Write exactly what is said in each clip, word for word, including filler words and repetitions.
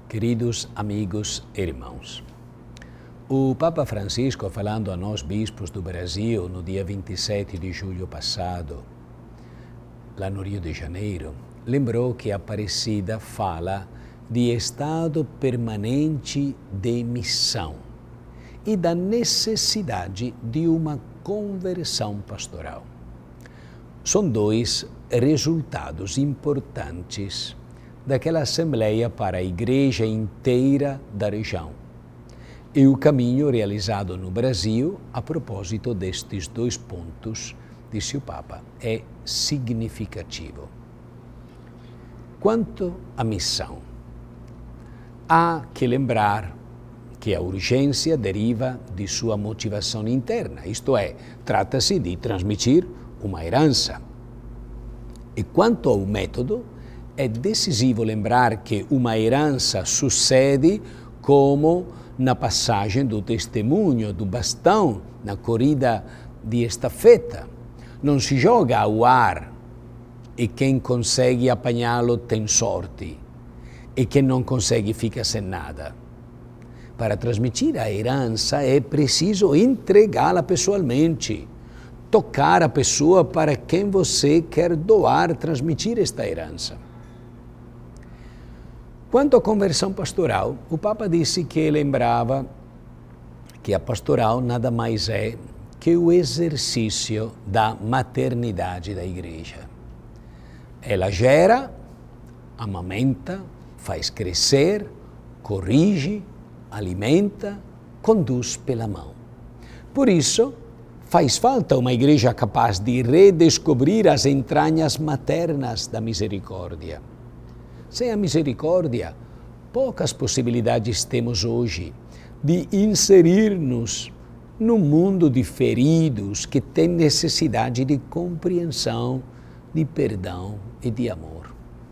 Queridos amigos e irmãos, o Papa Francisco, falando a nós bispos do Brasil no dia vinte e sete de julho passado, lá no Rio de Janeiro, lembrou que a Aparecida fala de estado permanente de missão e da necessidade de uma conversão pastoral. São dois resultados importantes daquela Assembleia para a Igreja inteira da região. E o caminho realizado no Brasil, a propósito destes dois pontos, disse o Papa, é significativo. Quanto à missão, há que lembrar que a urgência deriva de sua motivação interna, isto é, trata-se de transmitir uma herança. E quanto ao método, é decisivo lembrar que uma herança sucede como na passagem do testemunho, do bastão, na corrida de estafeta. Não se joga ao ar e quem consegue apanhá-lo tem sorte e quem não consegue fica sem nada. Para transmitir a herança é preciso entregá-la pessoalmente, tocar a pessoa para quem você quer doar, transmitir esta herança. Quanto à conversão pastoral, o Papa disse que lembrava que a pastoral nada mais é que o exercício da maternidade da Igreja. Ela gera, amamenta, faz crescer, corrige, alimenta, conduz pela mão. Por isso, faz falta uma Igreja capaz de redescobrir as entranhas maternas da misericórdia. Sem a misericórdia, poucas possibilidades temos hoje de inserir-nos num mundo de feridos que tem necessidade de compreensão, de perdão e de amor.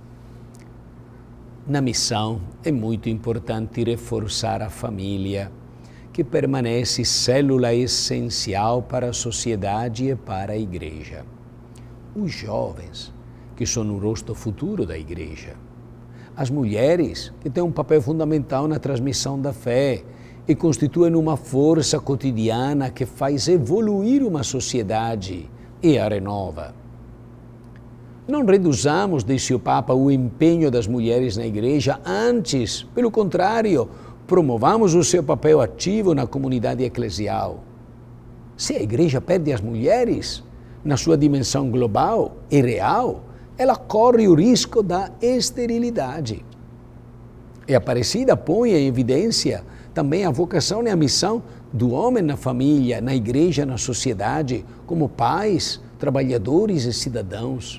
Na missão, é muito importante reforçar a família, que permanece célula essencial para a sociedade e para a Igreja. Os jovens, que são o rosto futuro da Igreja. As mulheres, que têm um papel fundamental na transmissão da fé e constituem uma força cotidiana que faz evoluir uma sociedade e a renova. Não reduzamos, disse o Papa, o empenho das mulheres na Igreja, antes, pelo contrário, promovamos o seu papel ativo na comunidade eclesial. Se a Igreja perde as mulheres na sua dimensão global e real, ela corre o risco da esterilidade. E a Aparecida põe em evidência também a vocação e a missão do homem na família, na Igreja, na sociedade, como pais, trabalhadores e cidadãos.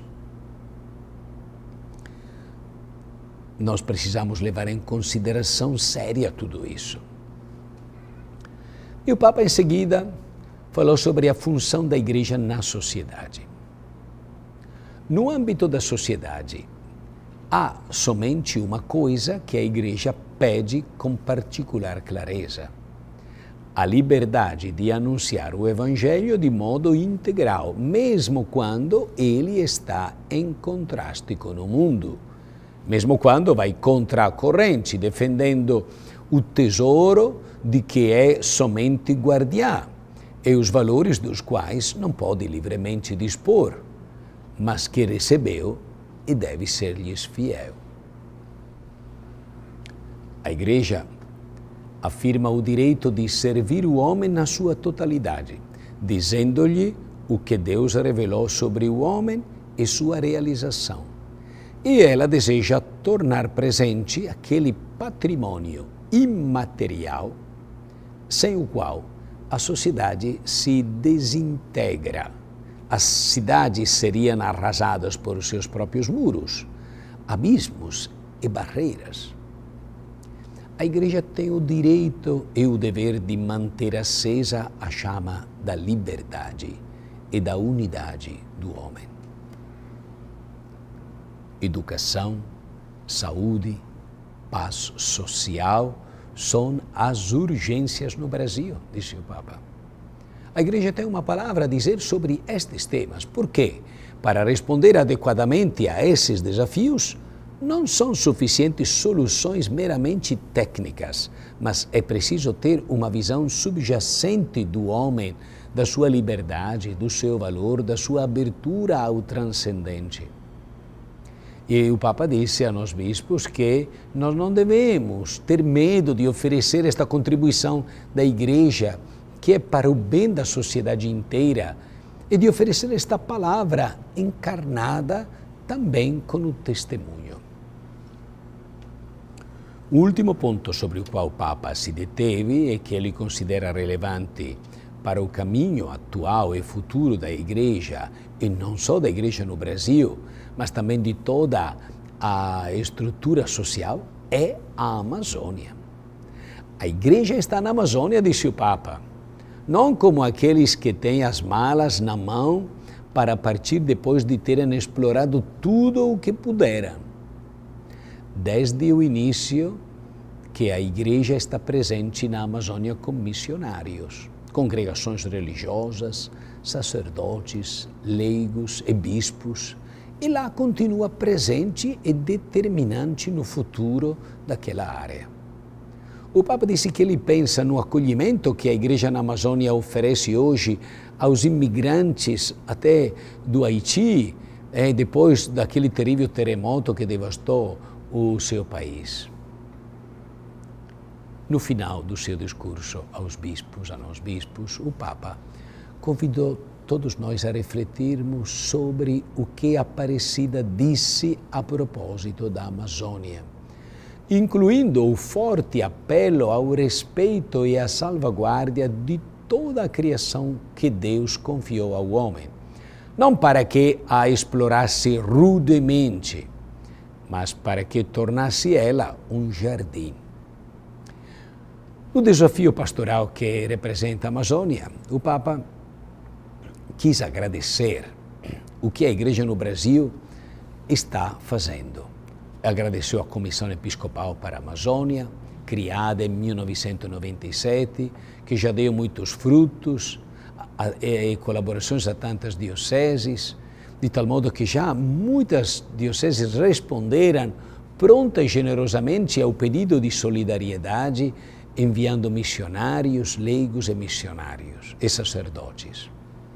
Nós precisamos levar em consideração séria tudo isso. E o Papa, em seguida, falou sobre a função da Igreja na sociedade. No âmbito da sociedade, há somente uma coisa que a Igreja pede com particular clareza: a liberdade de anunciar o Evangelho de modo integral, mesmo quando ele está em contraste com o mundo, mesmo quando vai contra a corrente, defendendo o tesouro de que é somente guardiã e os valores dos quais não pode livremente dispor, mas que recebeu e deve ser-lhes fiel. A Igreja afirma o direito de servir o homem na sua totalidade, dizendo-lhe o que Deus revelou sobre o homem e sua realização. E ela deseja tornar presente aquele patrimônio imaterial sem o qual a sociedade se desintegra. As cidades seriam arrasadas por seus próprios muros, abismos e barreiras. A Igreja tem o direito e o dever de manter acesa a chama da liberdade e da unidade do homem. Educação, saúde, paz social são as urgências no Brasil, disse o Papa. A Igreja tem uma palavra a dizer sobre estes temas. Por quê? Para responder adequadamente a esses desafios, Não são suficientes soluções meramente técnicas, mas é preciso ter uma visão subjacente do homem, da sua liberdade, do seu valor, da sua abertura ao transcendente. E o Papa disse a nós bispos que nós não devemos ter medo de oferecer esta contribuição da Igreja, que é para o bem da sociedade inteira, e de oferecer esta palavra encarnada também com o testemunho. O último ponto sobre o qual o Papa se deteve e que ele considera relevante para o caminho atual e futuro da Igreja, e não só da Igreja no Brasil, mas também de toda a estrutura social, é a Amazônia. A Igreja está na Amazônia, disse o Papa, não como aqueles que têm as malas na mão para partir depois de terem explorado tudo o que puderam. Desde o início que a Igreja está presente na Amazônia com missionários, congregações religiosas, sacerdotes, leigos e bispos, e lá continua presente e determinante no futuro daquela área. O Papa disse que ele pensa no acolhimento que a Igreja na Amazônia oferece hoje aos imigrantes até do Haiti, eh, depois daquele terrível terremoto que devastou o seu país. No final do seu discurso aos bispos, a nós bispos, o Papa convidou todos nós a refletirmos sobre o que a Aparecida disse a propósito da Amazônia, incluindo o forte apelo ao respeito e à salvaguarda de toda a criação que Deus confiou ao homem, não para que a explorasse rudemente, mas para que tornasse ela um jardim. No desafio pastoral que representa a Amazônia, o Papa quis agradecer o que a Igreja no Brasil está fazendo. Agradeceu a Comissão Episcopal para a Amazônia, criada em mil novecentos e noventa e sete, que já deu muitos frutos e colaborações a tantas dioceses, de tal modo que já muitas dioceses responderam pronta e generosamente ao pedido de solidariedade, enviando missionários, leigos e missionários e sacerdotes.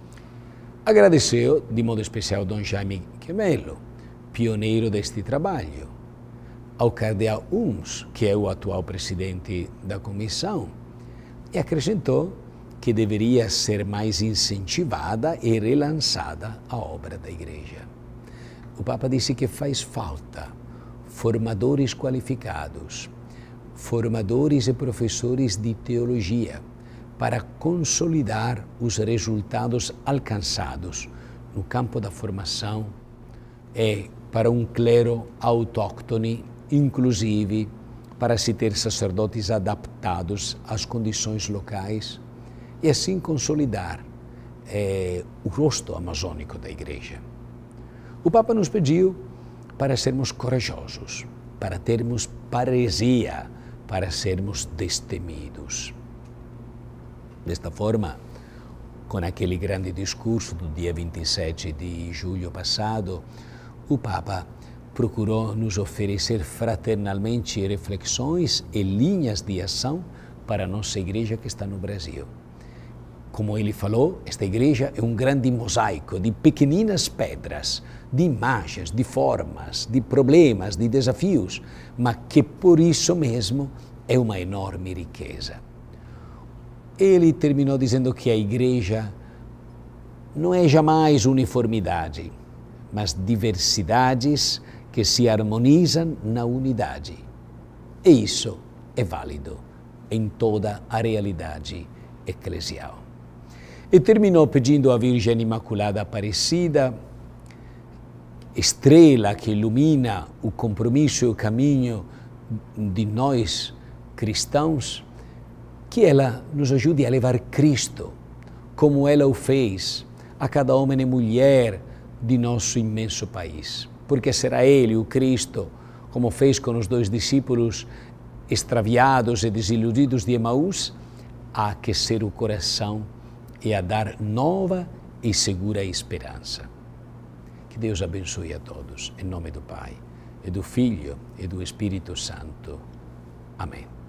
Agradeceu, de modo especial, Dom Jaime Quemelo, pioneiro deste trabalho, ao cardeal Uns, que é o atual presidente da comissão, e acrescentou que deveria ser mais incentivada e relançada a obra da Igreja. O Papa disse que faz falta formadores qualificados, formadores e professores de teologia, para consolidar os resultados alcançados no campo da formação e para um clero autóctone, inclusive para se ter sacerdotes adaptados às condições locais e assim consolidar eh, o rosto amazônico da Igreja. O Papa nos pediu para sermos corajosos, para termos paresia, para sermos destemidos. Desta forma, com aquele grande discurso do dia vinte e sete de julho passado, o Papa procurou nos oferecer fraternalmente reflexões e linhas de ação para a nossa Igreja que está no Brasil. Como ele falou, esta Igreja é um grande mosaico de pequeninas pedras, de imagens, de formas, de problemas, de desafios, mas que por isso mesmo é uma enorme riqueza. Ele terminou dizendo que a Igreja não é jamais uniformidade, mas diversidades que se harmonizam na unidade. E isso é válido em toda a realidade eclesial. E terminou pedindo à Virgem Imaculada Aparecida, estrela que ilumina o compromisso e o caminho de nós cristãos, que ela nos ajude a levar Cristo, como ela o fez, a cada homem e mulher de nosso imenso país. Porque será Ele, o Cristo, como fez com os dois discípulos extraviados e desiludidos de Emaús, a aquecer o coração e a dar nova e segura esperança. Que Deus abençoe a todos, em nome do Pai, e do Filho e do Espírito Santo. Amém.